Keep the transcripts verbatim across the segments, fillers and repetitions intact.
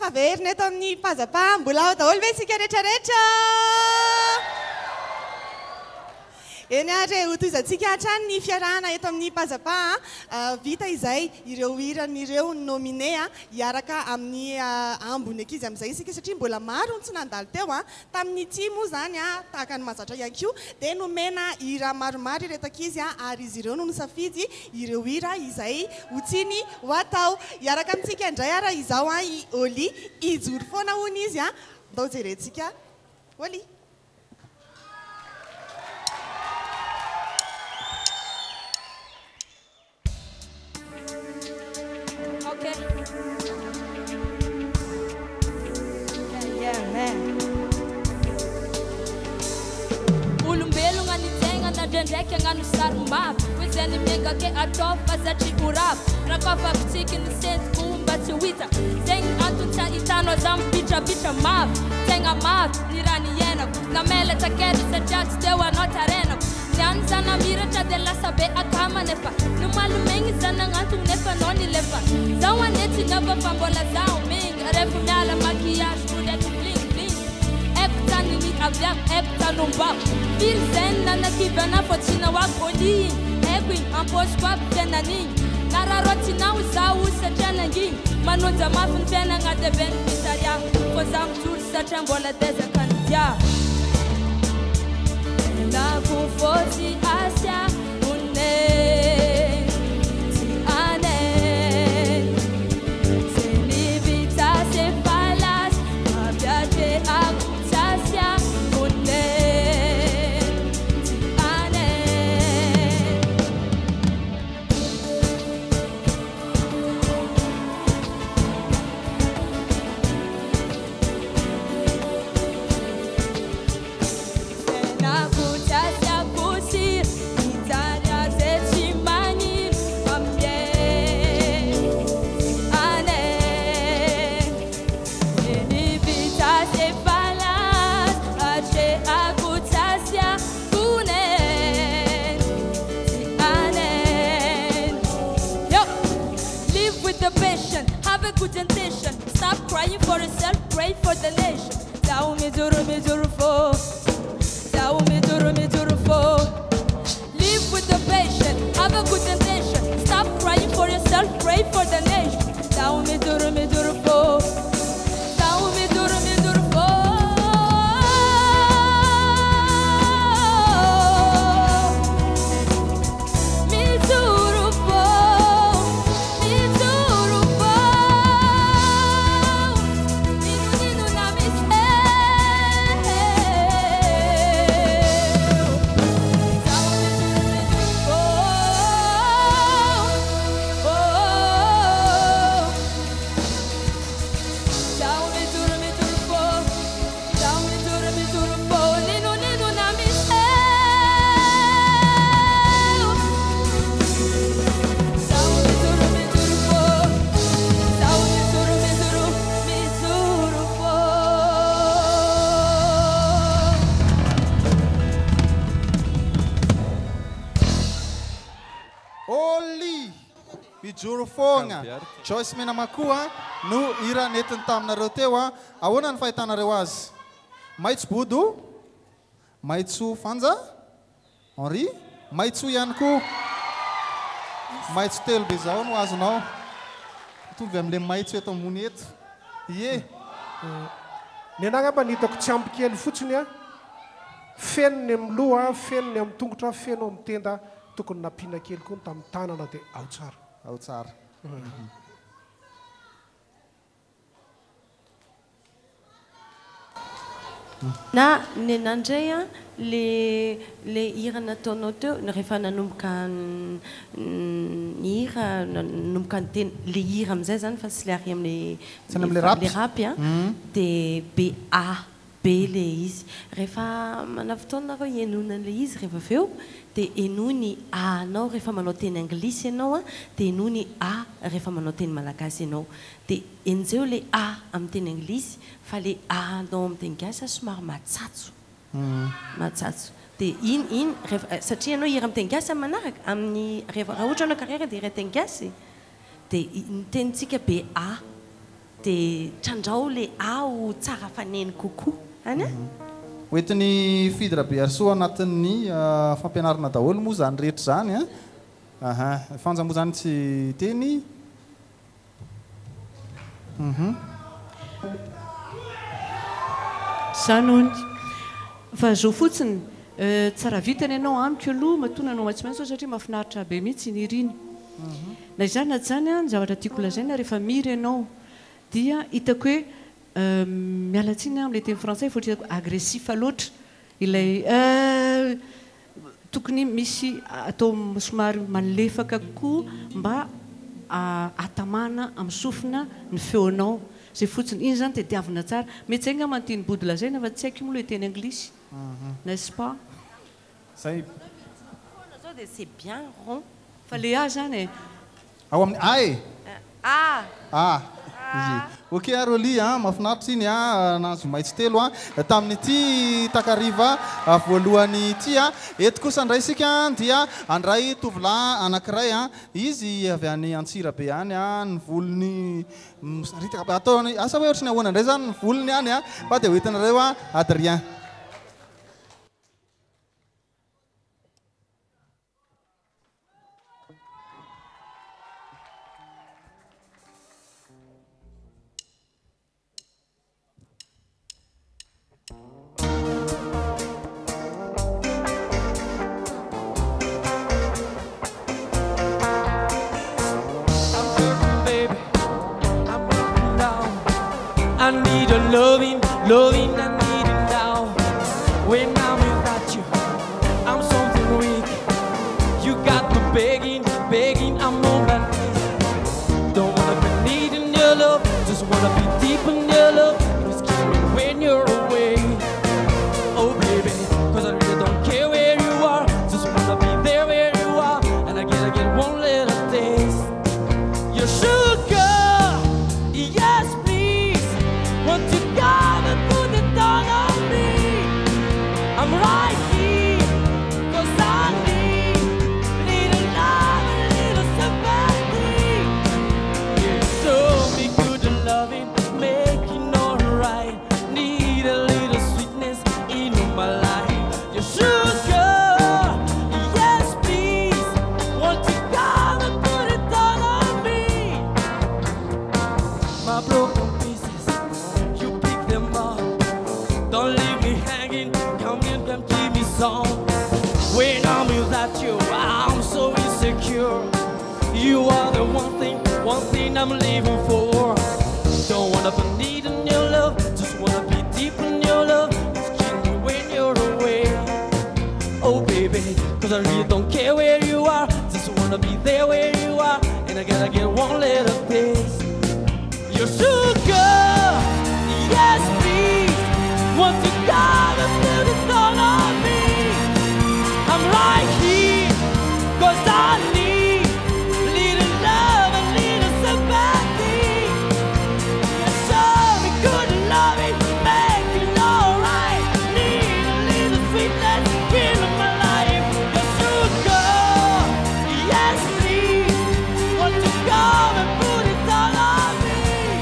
tampaverina eto amin'ny pazapa mbola ao daholo ve isika rehetrarehetra eny ary hotoizantsika hatrany ny fiarahana eto amin'ny pazapa vita izay ireo hiran'ireo nominé hiaraka amin'ny ambony ankizy amin'izay isika satria mbola maro tsy nandalo teo a tamin'ny tsy moa zany a tahaka ny mahazatra ihany koa dia nomena hira maromaro ireto ankizy a ary izy ireo no misafidy ireo hira izay hotsiny ho atao hiaraka amintsika indray ara izao a i Oli ijoro foana hono izy a ndao jerentsika Oli. Okay. Yeah, yeah, man. Ulumbelunga ni tenga na dendeke nganu sarumab. Wizeni mienga ke atofa za chikurab. Rakofa kuchiki ni sent kumba chiwita. Zeng antuta itano zam bicha bicha mab. Tenga mab nirani yena. Na mele takeri sa judge dewa not arena. Nyan zana mira cha de la sabe akama nefa. Numalu mengi zana ngantu nefa noni lefa. Zawa neti naba fambola zao ming. Refu miala makiyash kude tu bling bling. Epta nini avyak epta numbak. Fil zen na nakibana fotina wakodi. Egwi ampos kwa pena ningi. Nararoti na uzau sa chana ngingi. Manunza mafun tena ngade ben pitaria. Kozam tur sa chambola deza kandia. La kufosi Asia une si ane se livita se falas abiate akutasia une si ane good intention. Stop crying for yourself, pray for the nation. Zao me duru me duru fo. Zao me duru me duru fo. Live with the patient, have a good intention. Stop crying for yourself, pray for the nation. Zao me duru me duru fo. Zao me duru me duru fo. Me duru fo. Jorofonga Joyce Menamakua no ira netiny taminareo teo a ahoana ny fahitanareo azy maitso bodo maitso fanja Henri maitso ihany koa maitso telo be zao no azonao mitovy amin'le maitso eto ambony eto ie ny anagamba ny hitako tsy ampy kely fotsiny a fenony amin'ny loha fenony amin'ny tongotra feno amin'ny tenda tokony nampiana kely koa tamin'ny tanana dia ao tsara ao tsara na ny nandray a le le hira nataonao teo rehefa nanomboka ny hira nanomboka ny teny le hira amin'izay zany fa tsy le ary amin'ny le rapy a dia be a be le izy rehefa manavotona nareo ienona le izy rehefa avy eo dia eno ny a anao rehefa manao teny anglisy ianao a dia eno ny a rehefa manao teny malagasy ianao dia enjeo le a amin'ny teny anglisy fa le a anao amin'ny teny gasy somary matsatso matsatso dia iny iny satria ianao hira amin'ny teny gasy manaraka amin'ny rehefa raha ohatra anao carrière dia hira teny gasy dia ny tenintsika be a dia trandrao le ao tsara faneny kokoa any a hoentiny fidra berceau anatin'ny fampianarana daholo moa zany rehetra zany a aha fanja moa zany tsy teny zanony fa zao fotsiny tsara vitany ianao amiko aloha matona anao maitsomaitso satria mahafinaritra be mihitsy niriny na izany na zany a ny zavatra tiako lazaina rehefa miry ianao dia hitako hoe mialatsiny am'ilay teny français fa hitako agressif loatra ilay tokony misy atao somary malefaka kokoa mba atamana amin'ny sofina ny feonao zay fotsiny iny zany tediavina tsara mety zay nga manontiny body lazaina fa tsy haiko moa le teny anglisy n'est-ce pas zay zao dia c'est bien rond fa le a zany e ao amin'ny a e ah ah ok aroli a mahafinaritra iny a nazo maitsy telo a tamin'ity takariva voalohany ity a eto kosa andray sika dia andray tovolahy anankiray a izy avy any Antsirabe any a ny volony ritaka ataony asa hoe ohatrany ahoana indray zany ny volony any a fa dia hoentinareo a Adrien I need a loving, loving, I need it now. When I'm without you, I'm something weak. You got me begging, begging, I'm on my knees. Don't wanna be needing your love, just wanna be deep in your love. It's killing me when you're away. Oh baby, cause I really don't care where you are, just wanna be there where you are. And I get, I get one little taste. Your sugar, yes please. Won't you come and put it down on me? I'm right here, cause I need little love and little sympathy. You show me good loving, making alright. Need a little sweetness in my life. Your sugar, yes please. Won't you come and put it down on me? My broken pieces, you pick them up. Don't leave me hanging, come in, come give me some. When I'm without you, I'm so insecure. You are the one thing, one thing I'm living for. Don't wanna be needing your love, just wanna be deep in your love. It's killing me when you're away. Oh baby, cause I really don't care where you are, just wanna be there where you are. And I gotta get one little taste. Your sugar, yes please. Won't you come and put it all on me? I'm right here, cause I need little love and little sympathy. You show me good loving, make it alright. Need a little sweetness in my life. Your sugar, yes please. Won't you come and put it all on me?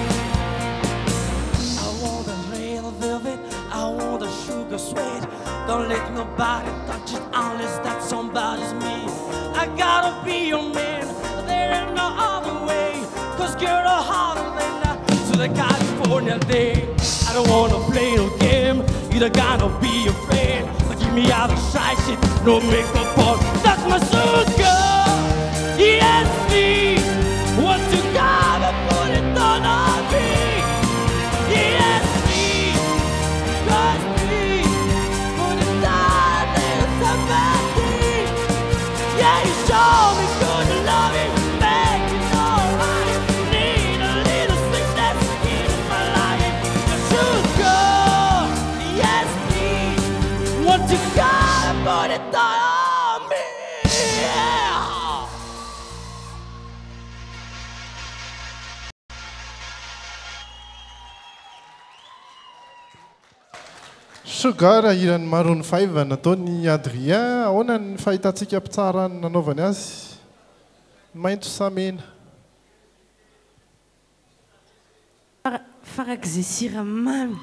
I want a real velvet, I want a sugar sweet. Don't let nobody touch it unless that somebody's me. I gotta be your man, there ain't no other way. Cause you're a harder than that to the California day. I don't wanna play no game, either gotta be a friend. But give me all the shy shit, no makeup on. That's my sugar, yes please. What you gotta put it on on me? Yes please, yes please. Put it down in sympathy. Yeah, you show me good loving, make it alright. Need a little sweetness in my life. Your sugar, yes please. What you gotta put it on me? Yeah. Sugar iran'ny Maroon five nataony Adrien. Ahoana ny fahitantsika mpitsara ny nanaovany azy? Maitso sa mena? farak'izay siramamy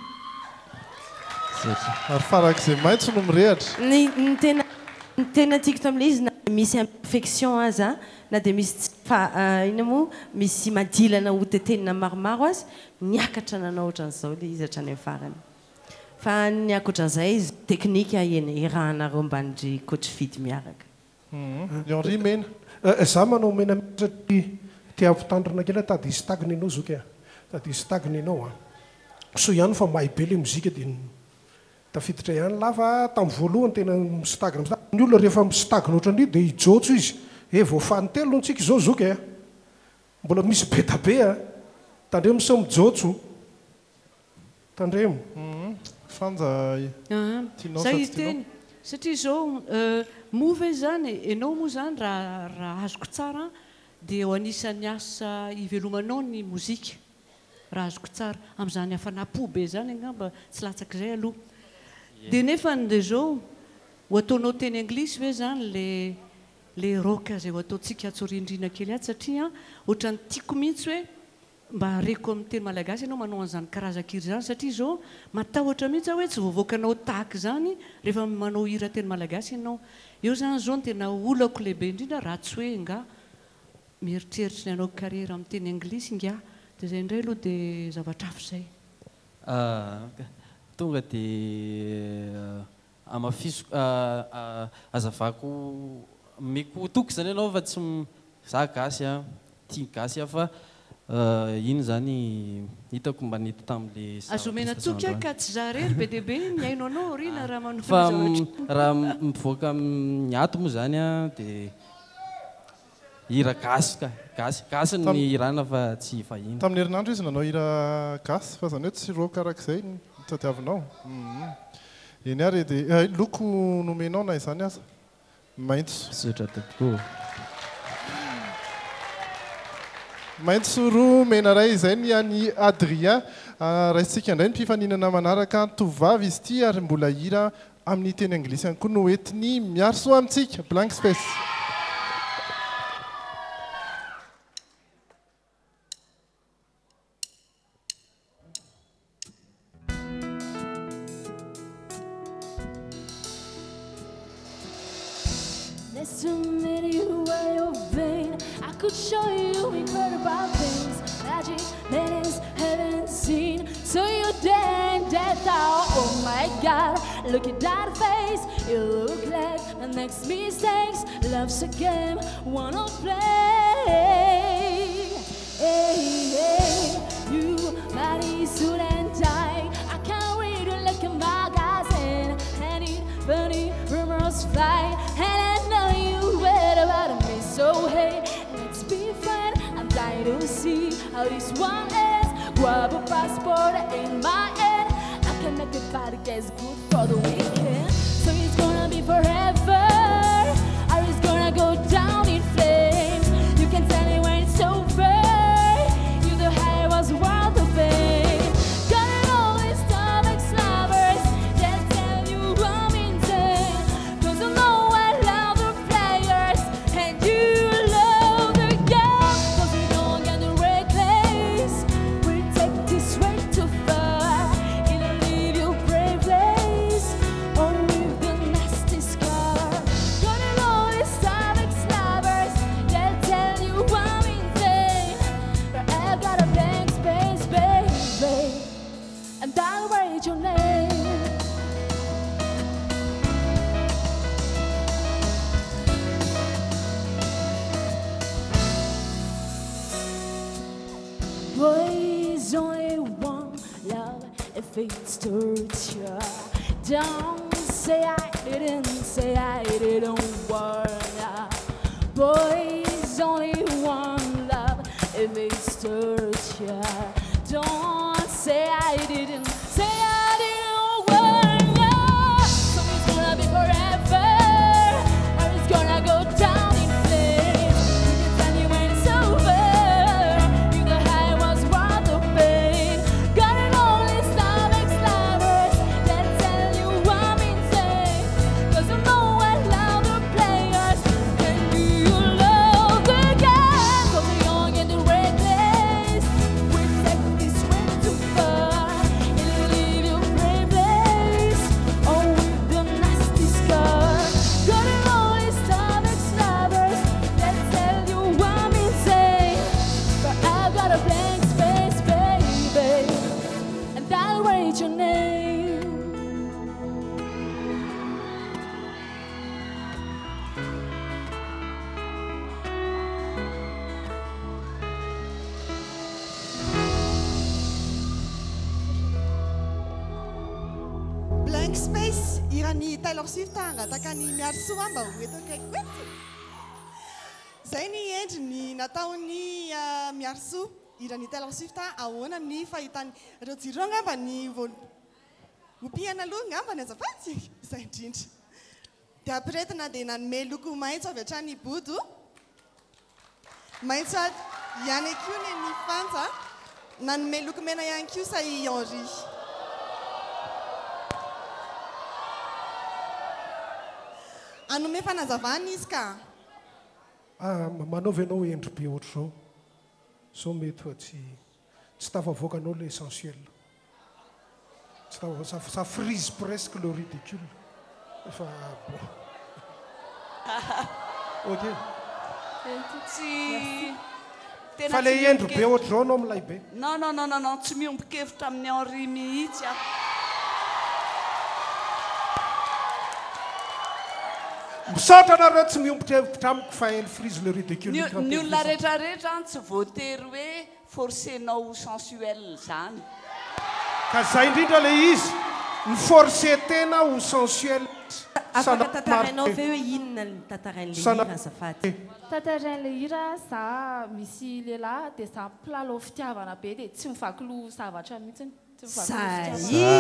ary farak'izay maitso no mirehatra ny ny tena ny tena tiako tam'le izy na misy infection aza na dia misy tsy fa ina moa misy madilana hotetenina maromaro azy niakatra nanao ohatran'izao le izy hatrany amin'ny farany fa ny akoatran'izay izy teknika eny irahanareo mbanindry coach fidy miaraka Henri mena za manao mena satria tia ampitandrina kely tady hisy taginy ianao zoky a tady hisy taginy ianao a so ihany fa mahay be le mozika dia tafiditra ihany lafa tamin'ny voalohany tena misitagina ny olona rehefa misitagina ohatran'io dia hijotso izy e voafany telo ntsika izao zoky a mbola misy be da be a tandremo sao mijotso tandremo fanja zay iteny satria zao move zany ianao moa zany raha raha azoko tsara dia ho anisan'ny asa ivelomanao ny mozika raha azoko tsara amin'izany hafanapo be zany angamba tsy latsak'izay aloha dia nefa dia zao ho ataonao teny anglisy hoe zany le le rock zay ho ataontsika atsorindrina kely aty satria ohatrany tiako mihitsy hoe mba reko amin'ny teny malagasy ianao manao an'izany karazan-kiry zany satria zao matahotra mihitsy hoe tsy voavoakanao tahaka zany rehefa manao hira teny malagasy ianao eo zany zao no tena olako lehibe indrindra raha tsy hoe nga mieritreritra ny anao carrière amin'ny teny anglisy nga dia zay indray aloha dia zavatra afo zay tonga dia amafisoko azavako meko toky zany ianao fa tsy za gasy a tia gasy a fa iny zany hitako mba nety tamin'le azomena toky a ka tsy za rery be dia be miaino anao rina raha manao fa raha mivoaka ny ato moa zany a dia hira gasy ka gasy gasy ny irana fa tsy fahiny tamin'ny herinandro izy nanao hira gasy fa zany hoe tsy ro karak'izay tadiavinao eny ary dia loko nomenao na izany aza maintso sotra tokoa maintso roa mena ray izay ny any Adrien raisitsika indray ny mpifaninana manaraka tovavy izy ity ary mbola hira amin'ny teny anglisy ihany koa no entiny miarso amintsika blank space There's too many who wear your vein. I could show you incredible things, magic that is haven't seen. So you dance death out. Oh my God, look at that face. You look like the next mistakes. Love's a game, wanna play. Hey, hey, you body suit and tie. I can't read it like a magazine. And it funny rumors fly. And I know you read about me. So hey, let's be friends. I'm dying to see how this one is. Grab a passport in my hand. I can make the body get good for the weekend. So it's gonna be forever, or it's gonna go down in flames. You can tell me when it's over. You the high was worth the pain. Got it all these stomach slappers that tell you I'm insane. 'Cause I know I love the players and you love the game. 'Cause we don't get the right place. We take this way too far. It'll leave you brave place. Or with the nasty scar. Got it all these stomach slappers that tell you I'm insane. But I've got a blank space, baby, and I'll write your name. Boys only one love if it's torture. Don't say I didn't, say I didn't warn ya. Boys only one love if it's torture. Don't say I didn't, say I didn't warn ya. So it's gonna be forever, or it's gonna go down in flames. You can tell me when it's over. You the high was worth the pain. Got it all these stomach slappers that tell you I'm insane. 'Cause I know I love the players and you love the game. 'Cause we all get the right place. We take Blank Space irany Taylor Swift angataka ny miaro soa mba ho eto kaiky koety. Zay ny endriny nataony miaro soa irany Taylor Swift ahoana ny fahitany reo jiro ngamba ny opiana aloha ngamba ny azafady zay indrindra. Dia ampiretina dia nanome loko maitso avy hatrany bodo. Maitso ihany koa ny fanja nanome loko mena ihany koa sa i Henri. Anome fanazavana izy ka? Manaovy ianao endry be ohatr'izao. Zao mety fa tsy tsy tafavoakanao le essentiel. Ça frise presque le ridicule. Enfin, bon. Ok. Tsy fa le endry be ohatr'izao anao milay be. Non, non, non, non, non, tsy miombon-kevitra amin'ny Henri mihitsy aho. Misaotra anareo tsy miombon-kevitra amiko fa elle frise le ridicule. Ny olona rehetrarehetra tsy voatery hoe forcenao sensuel zany. Ka zay indrindra le izy ny forcé tena ho sensuel. Afaka tantarainao ve hoe inona ny tantarain'le hira azafady? Tantarain'le hira za misy lehilahy dia za mpilalao fitiavana be dia tsy mivakilo zavatra mihitsiny. Zay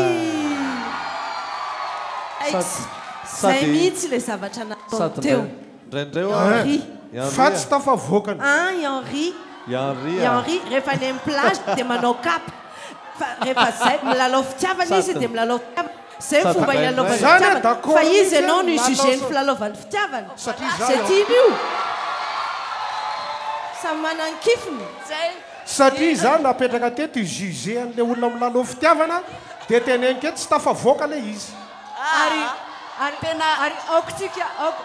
zay mihitsy le zavatra natao teo. Henri fa tsy tafavoakana. Ah, Henri. Henri rehefa any amin'ny plage dia manao kapa. Rehefa zay milalao fitiavana izy dia milalao fitiavana. Zay fomba ilalaovany fitiavana. Fa izy ianao no jugé ny filalaovany fitiavana. C'est iny io. Samy manana ny kifiny. Satria zany napetraka teto jugé an'le olona milalao fitiavana dia teneniko eto tsy tafavoaka le izy. Ary ary tena ary aoko tsika aoko.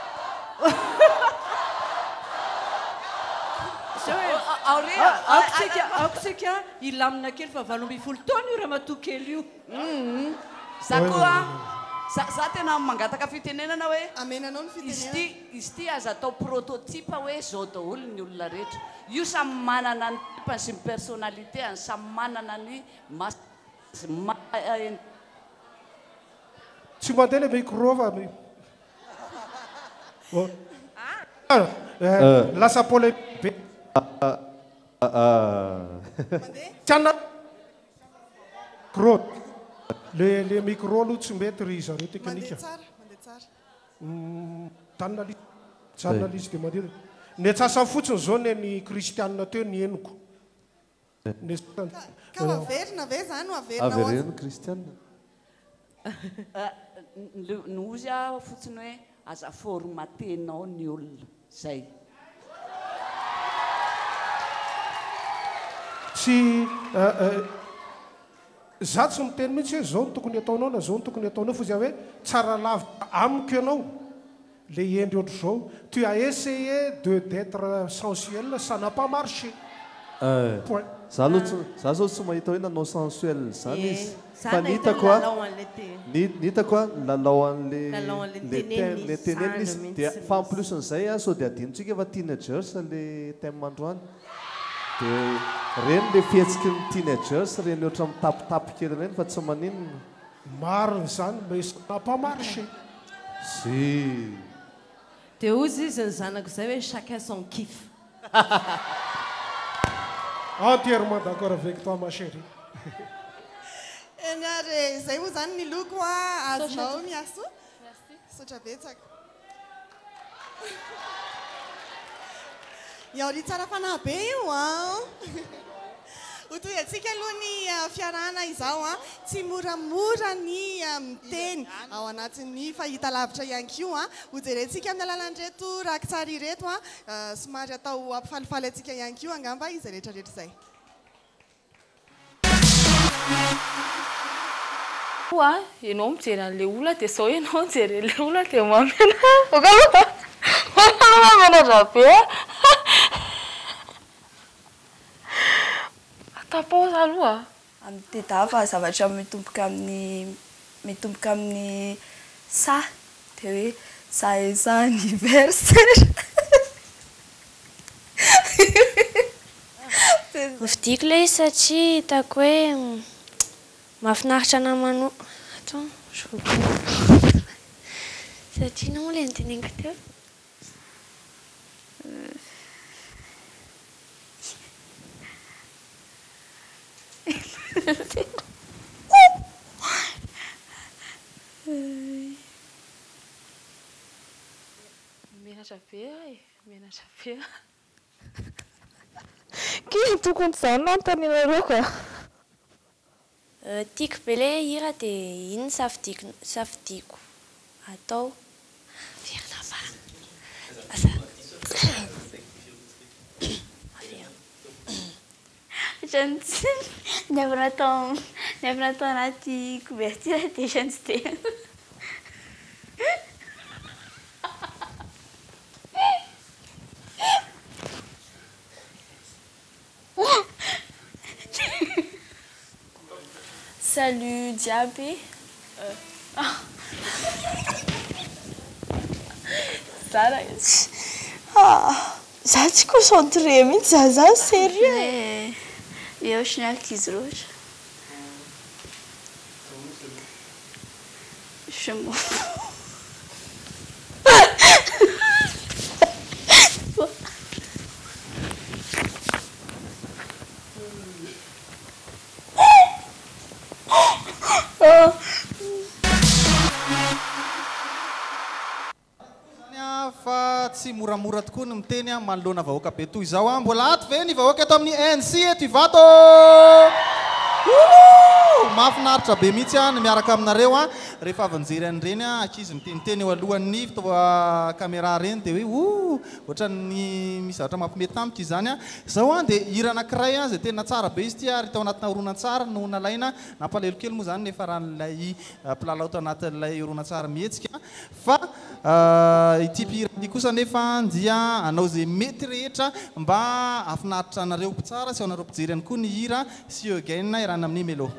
Aoko tsika ilamina kely fa valo ambin'ny folo taona io raha matoa kely io. Za koa za tena mangataka fitenenana hoe amenanao ny fitenenana. Izy ty aza atao prototype hoe zao daholo ny olona rehetra. Io samy manana ny typany sy ny personnalitéany, samy manana ny mas tsy mandeha le micro fa lasa polémique be. Tiana micro le le micro aloha tsy mety ry zareo teknika. Journaliste journaliste dia mandeha. Ny atsasa fotsiny zao ny Kristianina teo ny eniko. Ka averina ve zany no averina averina Kristianina. Nozy aho fotsiny hoe aza formatenao ny olona zay. Tsy za tsy miteny mihitsy hoe zao no tokony ataonao na zao no tokony ataonao fa izy hoe tsara lavitra amiko ianao le endry ohatr'izao. Tu as essayé de d'être sensuel, ça n'a pas marché. Point. Za zao tsy mahita hoe nanao sensuel zany izy. Fa nitako a nitako a lalao an'le le tenenina izy dia fa en plus n'izay a sao dia adinontsika fa teenagers le thème androany. Dia reny le fihetsiky ny teenagers reny ohatra mitapitapy kely reny fa tsy maninona. Marina zany mais ça n'a pas marché. Si. Dia ozy izy ny zanako zay hoe chacun son kiff. Entièrement d'accord avec toi ma chérie. Enare zay moa zany ny loko a azonao miaso. Sotra betsaka. Henri tsara fanahy be io a. Otoy atsika aloha ny fiarahana izao a tsy moramora ny miteny ao anatin'ny fahita lavitra ihany koa a. Hojerentsika amin'ny alalan'ireto rakitsara ireto a somary atao ampifalifaly atsika ihany koa angamba izy rehetrarehetra izay. Oa, ianao mijery an'le olona dia sao ianao mijery an'le olona dia mamena. Mamena rabe. Tapaoza aloha. Amin'ny tedava zavatra mitomboka amin'ny mitomboka amin'ny sa dia hoe joyeux anniversaire. Vidiko ilay satria hitako hoe mahafinaritra namano attends, je vous satria non ilay noteneniko teo. Mianatra be e, mianatra be. Kely tokony izany manontany ianareo ka. Tiako be ilay hira dia iny safidiako safidiako atao. Verina fa. Asa. Ny avy natao ny avy natao anaty couverture dia jeune dia. Salut Diabé. Euh. Zara izy. Ah, za tsy concentré mihitsy za za sérieux. Eo sy ankizy loatra. Je m'en fous. Fa tsy moramora tokoa ny miteny manoloana vahoaka be toy izao a. Mbola ato ve ny vahoaka eto amin'ny N C eto Ivato? Mahafinaritra be mihitsy a ny miaraka aminareo a. Rehefa avy nijery an'ireny a ankizy miteniteny eo alohan'ny fitaova caméra reny dia hoe o ohatran'ny misy zavatra mampimety tampoka izany a. Izao a dia hira anankiray a izay tena tsara be izy ity ary tao anatina horonan-tsara no nalaina nampalahelo kely moa izany nefa rahan'ilay mpilalao tao anatin'ilay horonan-tsara mihetsika. Fa ity mpihira ity kosa nefa dia anao izay mety rehetra mba afinaritra anareo mpitsara sy anareo mpijery ihany koa ny hira sy Eugène irana amin'ny Melo.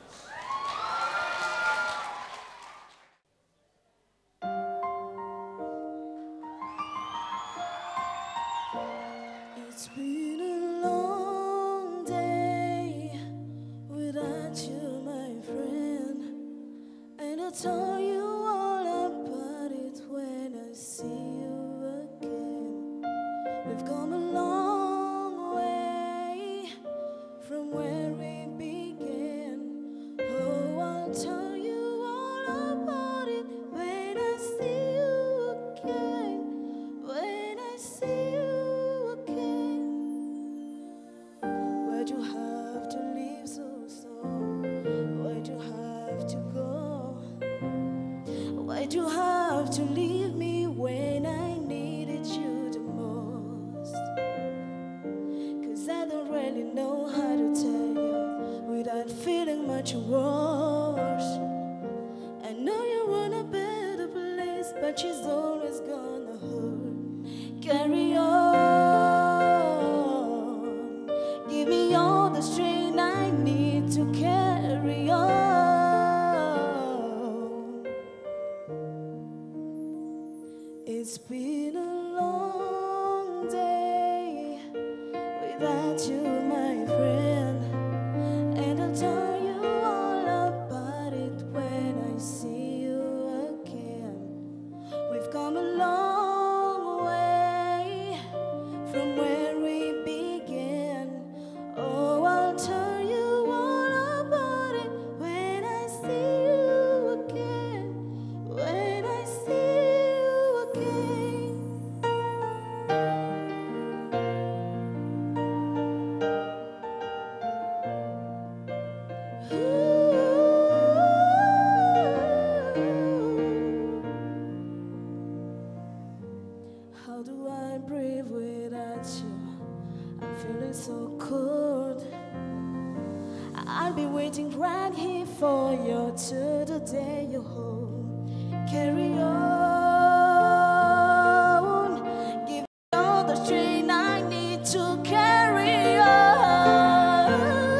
It's been a long day without you, my friend, and I'll tell you all about it when I see you again. We've come a long way from where we began. Oh, I'll tell you all about it when I see you again. When I see you again. Why'd you have to leave so soon? Why'd you have to go? Why'd you have to leave me when I needed you the most? Cause I don't really know how to tell you without feeling much worse. I know you're in a better place, but she's always gonna hurt. Carry on. Give me all the strength I need to carry on. It's been a long day without you, my friend, and I'll tell you all about it when I see you again. We've come a long way from where we began. Oh, I'll tell you all about it when I see you again. When I see you again. How do I breathe without you? I'm feeling so cold. I'll be waiting right here for you till the day you're home. Carry on. Give me all the strength I need to carry on.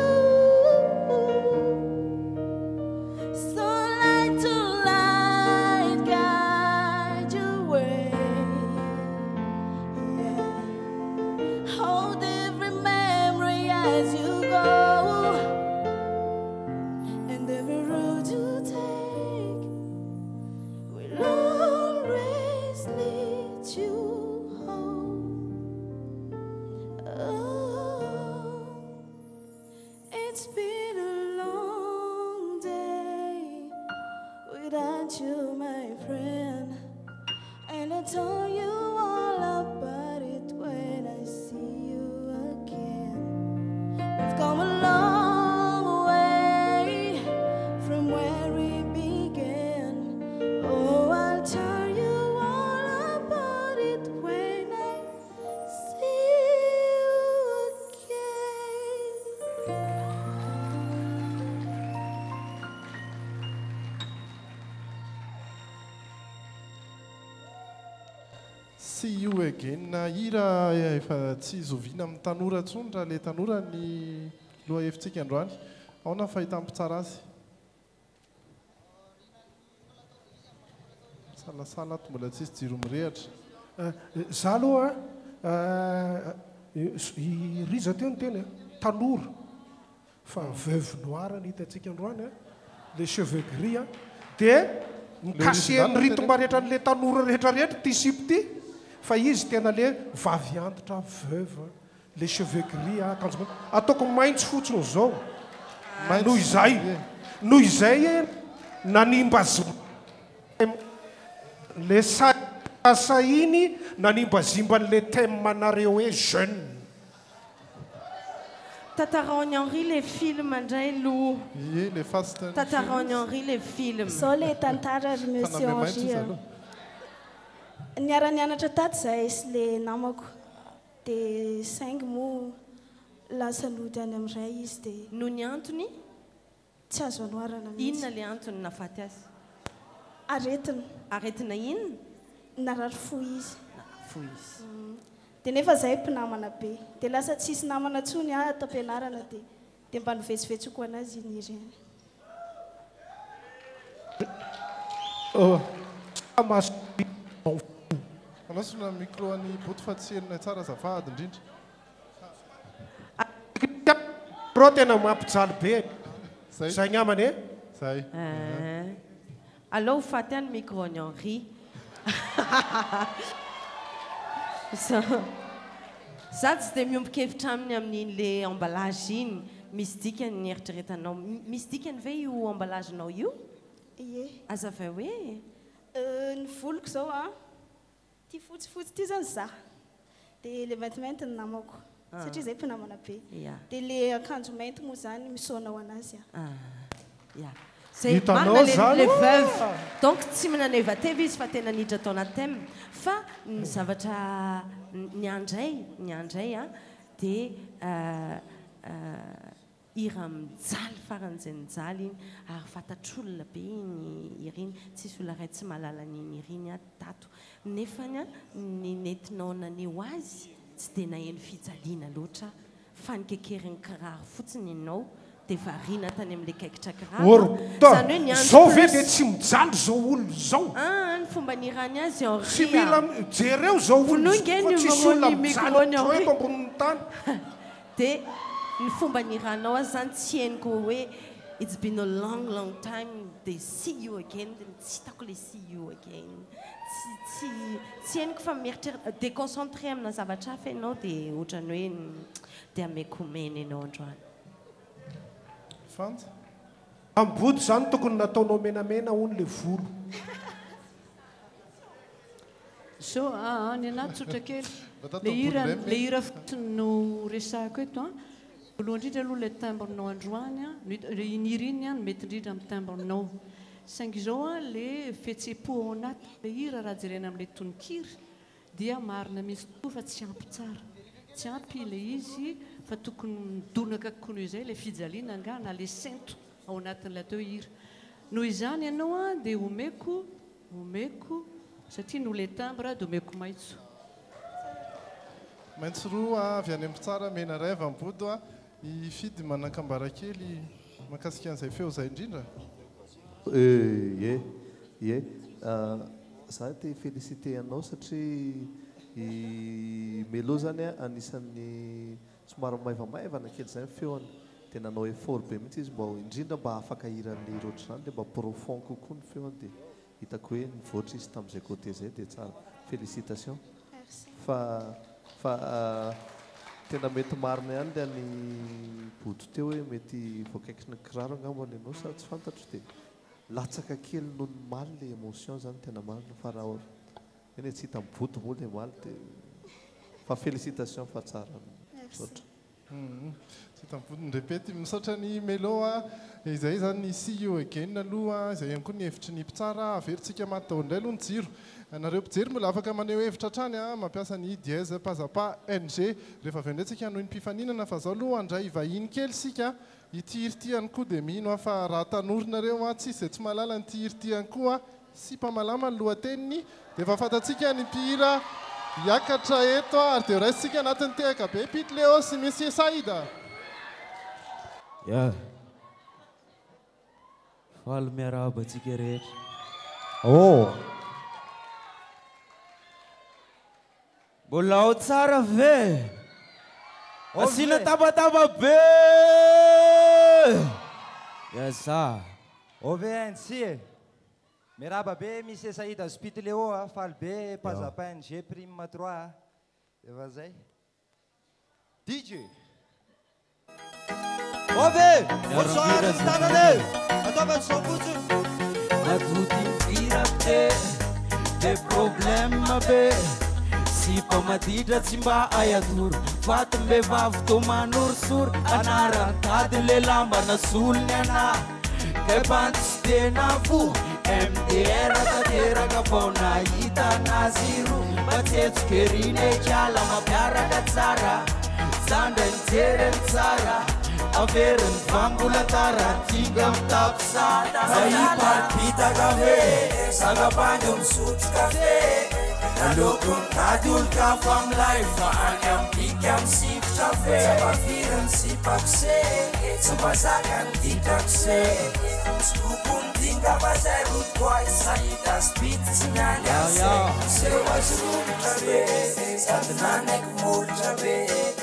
So light to light, guide your way. Hold every memory as you go, and every road you take. about you, my friend, and I'll tell you all about it when I see you again. We've come a long way from where we began. Oh, I'll tell you all about it when I see you again. See you again. Ira efa tsy zovina amin'ny tanora ntsony raha le tanora ny loha hefitsika androany. Ahoana ny fahitampitsara azy? Salasala ato mbola tsisy jiro mirehatra. Za aloha i riza teo ny teny tanora fa veuve noire ny hitantsika androany le cheveux gris dia mikasehany rythme rehetra n'le tanora rehetra rehetra ty sipo ty fa izy tena le vavy antitra veuve le cheveux gris akanjo ataoko maitso fotsiny zao noho izay noho izay nanimba le sahiny nanimba zimban'le temanareo hoe jeune. Tatarony Henri les films andray lo. Ie le Fast and Tatarony Henri les films. Zao le tantara ry monsieur Henri. Niara-nianatra tato zahay sy le namako dia saingy moa lasa lody any amin'ray izy dia noho ny antony tsy azo anoarana mihitsy. Inona le antony nafaty azy? Aretina. Aretina inona? Narary fo izy. Fo izy. Dia nefa zahay mpinamana be dia lasa tsisy namana tsony ato am-pianarana dia dia mba novetsivetsoko anazy iny ireny. Anasona micro any boto fa tsy henona tsara azafady indrindra. Pro tena mampijaly be. Zay namany e? Zay. Allo faty any micro ny Henri. Za tsy dia miombon-kevitra aminy amin'in'le emballage iny. Misy dikany ny eritreretanao. Misy dikany ve io emballage-nao io? Ie. Azava hoe? Ny voloko zao a ty fotsifotsy ty zany za dia le maintimainty ny namako satria zay mpinamana be dia le akanjo mainty moa zany misaona ho anazy a. Zay marina le veuve donc tsy minaneva teva izy fa tena niditra tao anaty thème fa ny zavatra ny andray ny andray a dia hira mijaly faran'izay nijaly iny ary fantatr'olona be iny iriny tsisy olona ray tsy mahalala n'iny iriny a tato nefany a ny nentinao naneo azy tsy dia naheno fijaliana loatra fa nikekeriny kiraro fotsiny ianao dia variana tany amin'le kaikitra kiraro zao ve dia tsy mijaly zao olona zao ny fomba nirany azy tsy mila jereo zao olona tsisy olona mijaly eto ambonin'ny tany dia ny fomba niranao azy zany tsy henoko hoe it's been a long long time they see you again dia tsy hitako le see you again tsy tsy henoko fa mieritreritra déconcentré amina zavatra hafa ianao dia ohatrany hoe dia amekomena ianao androany. Fanta ambody zany tokony nataonao menamena hono le volo. So any anaty tsotra kely le hira le hira fotsiny no resako eto a voalohany indrindra aloha le timbrenao androany a iny hira iny a mety indrindra amin'ny timbrenao saingy izao a le fihetsem-po ao anaty le hira raha jerena amin'le tononkira dia marina misy tokoa fa tsy ampy tsara tsy ampy le izy fa tokony midonaka kokoa izay le fijaliana nga na le sento ao anatin'ilay teo hira noho izany ianao a dia omeko omeko satria no le timbre dia omeko maitso maitso roa avy any ambitsara mena ray avy ambodo a ifidy manakambara kely mahakasika an'izay feo zay indrindra ie ie za te félicité anao satria melo zany a anisan'ny somary maivamaivana kely zay feony dia nanao effort be mihitsy izy mba indrindra mba afaka hiran'le roatra zany dia mba profond kokoa ny feony dia hitako hoe nivoatra izy tamin'izay côté zay dia tsara félicitation fa fa tena mety marina ihany le any boto teo hoe mety voakaikitra ny kiraro angambany ianao sa tsy fantatro dia latsaka kely noho ny maly le émotion zany tena marina fa raha eny tsy hita miboto moa le maly dia fa félicitation fa tsara misaotra. Tsy hita miboto nyrepety misaotra ny Melo izay zany ny C E O again aloha izay ihany koa ny hevitry ny mpitsara averintsika matao indray aloha ny jiro. Nareo mpijery mbola afaka maneho hevitra hatrany a mampiasa ny dièse pazapa N G rehefa avy indray tsika noho ny mpifaninana fa zao aloha andray vahiny kely sika ity iritiany koa dia mino fa raha tanorinareo a tsisy tsy malala nyity iritiany koa sy mpamalama ny lohateniny dia efa fantatsika ny mpihira hiakatra eto ary dia raisitsika anatin'ny tehaka be Pitleo sy Monsieur Saïda. Ya faly miarahaba antsika rehetra. Oh mbola ao tsara ve? Asina tabataba be yasa ove antsy miarahaba be Monsieur Saïda Pitleo faly be pazapa N G prime trois efa zay D J ove bonsoir tanane ataova son fotsy matoty mivira be de problème be sy mpamaditra tsy mba ayatoro fatim-behivavy to manorosoro anarantady le lamba nasolony ana kaipanty sy tena fo M D R tateraka vao nahita anazy ro matsetsokeriny kiala mampiaraka tsara zandra nijereny tsara averiny vambola tara tinga mitapisana Zaipalpitaka ve Sagapanyo misotro kafe Naloko mitady olo-ka fa amilay fa any ampika misikotra fe Sapafiry ny sipakse Tsy mazaka ny ditrakse Tsy koko ny dinga fa zay rotikoa Saïda spity tsy niany ase Seho azy romotra be Sady nanaiky molotra be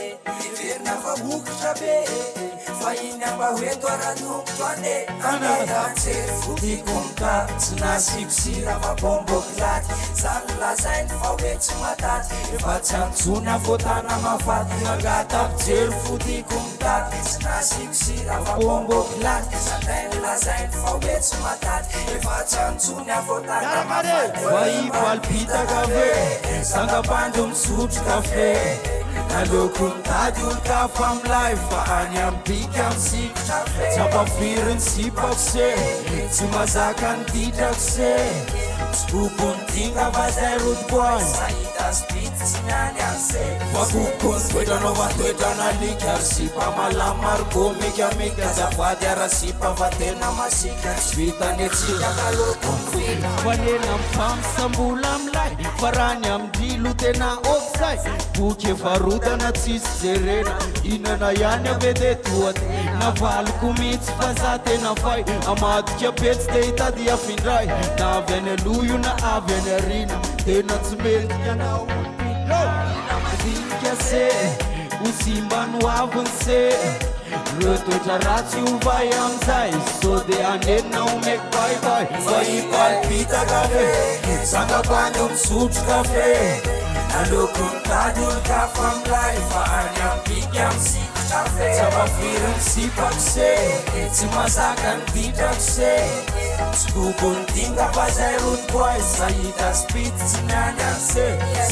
Iverina fa mokotra be Fa iny amba hoe toaranongoto ane Anada tsery fotiko mitaty Tsy nasiko sira fa bomboky laty Zany lazainy fa hoe tsy mataty Efa tsy antsona fotana mafaty Magata pijery fotiko mitaty Tsy nasiko sira fa bomboky laty Zany lazainy fa hoe tsy mataty Efa tsy antsona fotana mafaty fa ipalpitaka ve sangapanjo misotro kafe naloko mitady olo-ka fa amilay fa any ambika misikotra tsy ampaviriny sipakse tsy mazaka ny ditrakse tsy kokony dinga fa zay rotikoany Saïda spity tsy niany ase fa kokony toetranao fa toetrana lika ary sipa malama margo mikamika zafady ara sipa fa tena masika tsy vitany atsika kaloko mifina fanena mifampisambola amilay fa rany amindrilo tena okizay boky evarotana tsisy jerena inana ihany ave de toaty navaloko mihitsy fa za tena fay amadika petsy te hitady afindray na avy any aloha io na avy any arina tena tsy mendrika anao Dinika se Usimba no aviny se Reo toetra ratsy ovay amizay So de anena omeky baibay Fa ipalpitaka ve Sangapanyo misotro kafe Naloko mitady olo-ka fa amilay Fa any ampika misikotra fe Tsy ampafiry ny sipakse Tsy mazaka ny ditrakse Tsy kokony dinga fa zay rotikoa Saïda spity tsy niany ase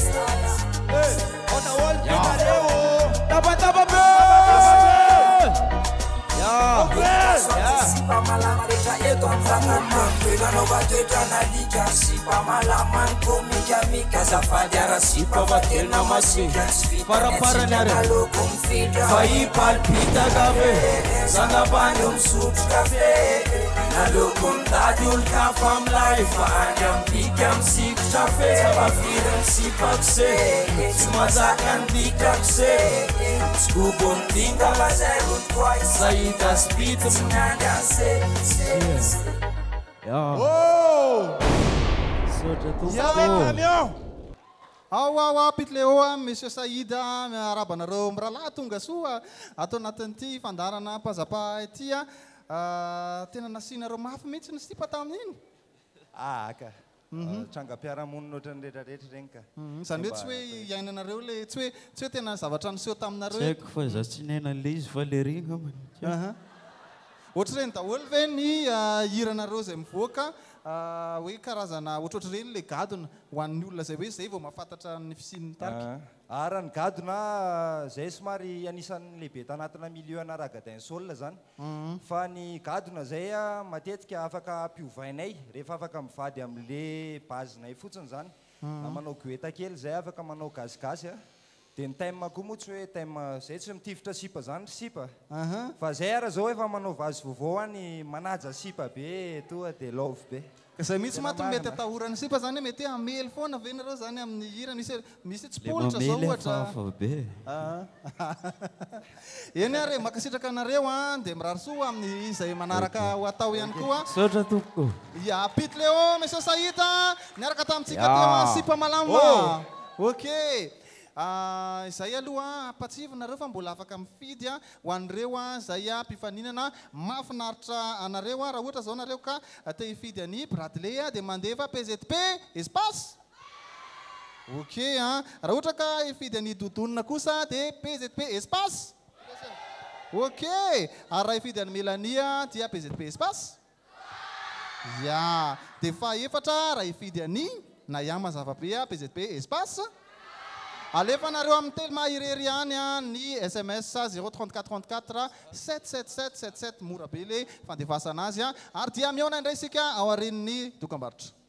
Ona olo pinareo Taba taba be Ya Sipa malama rehetra eto am'fanana Toeranao fa toetrana lika Sipa malama ny komikamika Zafady ara sipa fa tena masika Paraparany are Naloko mifitra Fa ipalpitaka ve Sangapanyo misotro kafe Naloko mitady olo-ka fa amilay Fa any ampika misikotra fe Tsy ampafiry ny sipakse Tsy mazaka ny ditrakse Tsy kokony dinga fa zay rotikoa Saïda spity tsy niany ase Ao ao ao Pitleo Monsieur Saïda miarabanareo mirahalahy tonga soa atao anatin'ity fandarana pazapa ity tena nasianareo mafy mihitsy ny sipa tamin'iny aka trangam-piarahamonina ohatrany rehetrarehetra regny ka zany hoe tsy hoe iainanareo le tsy hoe tsy hoe tena zavatra niseho taminareo Tsy haiko fa za tsy naina le izy fa le regny ohatra ireny daholo ve ny hiranareo izay mivoaka hoe karazana ohatroatra ireny le gadona ho an'ny olona zay hoe zay vao mahafantatra ny fisin'ny tarika ara ny gadona zay somary anisan'ny lehibe tanatina milieu ana ragadain sol zany fa ny gadona zay a matetika afaka ampihovainay rehefa afaka mivady amin'le bazinay fotsiny zany na manao goeta kely zay afaka manao gazigazy a dia ny thème koa moa tsy hoe thème zay tsy mitifitra sipa zany sipa fa zay ara zao efa manao vazy vaovao any manaja sipa be toa dia love be zay misy maty mety atahorany sipa zany mety amely foana ve nareo zany amin'ny hira misy misy tsy politra zao ohatra eny ary makasitraka anareo a dia mirarisoa amin'ny izay manaraka ho atao ihany koa sotra toko ya pit leo monsieur Saïda niaraka tamintsika teo sipa malama ok izay aloha ampatsivonareo fa mbola afaka mifidy a ho an'ireo a zay a mpifaninana mahafinaritra anareo a raha ohatra zao nareo ka te hifidy any Bradley a dia mandefa P Z P espace ok a raha ohatra ka hifidy any dodonina kosa dia P Z P espace ok ary raha hifidy any Melania dia P Z P espace ya dia fahaefatra raha hifidy any Nayama Zavabe a P Z P espace alefanareo amin'ny telma irery any a ny S M S zéro trente-quatre trente-quatre sept sept sept sept sept mora be le fandefasana azy a ary dia miaona indray isika ao arin'ny dokam-barotra